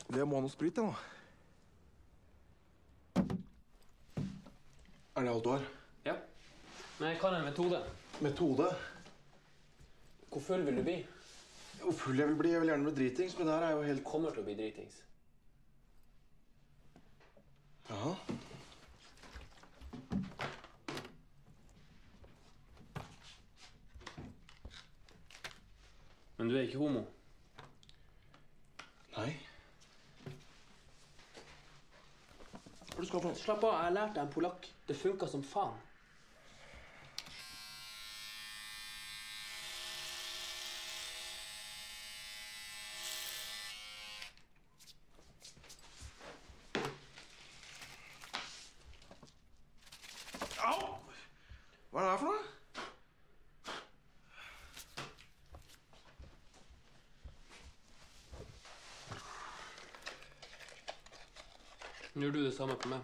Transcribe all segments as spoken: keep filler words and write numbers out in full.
Det må ha noe sprit, da. Er det alt du har? Ja. Men jeg kan en metode. Metode? Hvor full vil du bli? Hvor full jeg vil bli? Jeg vil gjerne bli dritings, men det her er jo helt... Kommer til å bli dritings. Ja. Men du er ikke homo? Nei. Hva er det du skal for noe? Slapp av, jeg har lært deg en polakk. Det funker som faen. Au! Hva er det her for noe? Nå gjør du det samme på meg.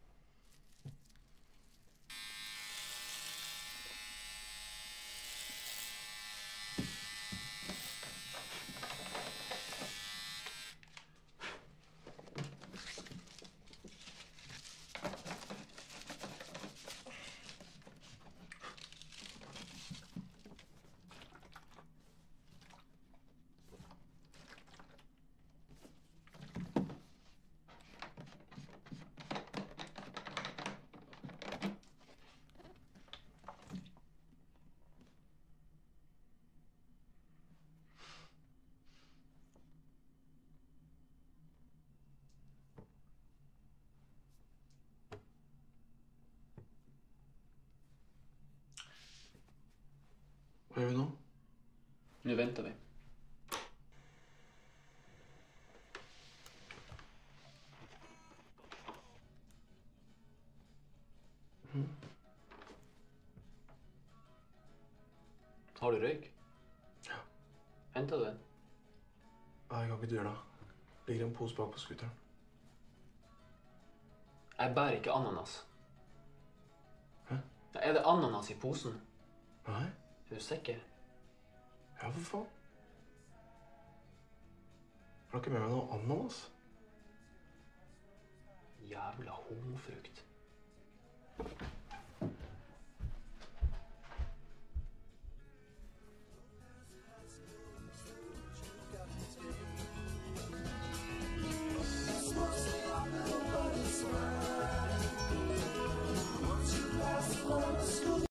Hva gjør vi nå? Nå venter vi. Mm. Har du røyk? Ja. Hentet du en? Nei, jeg kan ikke gjøre det. Ligger en pose bak på skuteren. Jeg bærer ikke ananas. Hæ? Er det ananas i posen? Nei. Er du sikker? Ja, for faen. Har du ikke med meg noe ananas? Jævla homofrukt.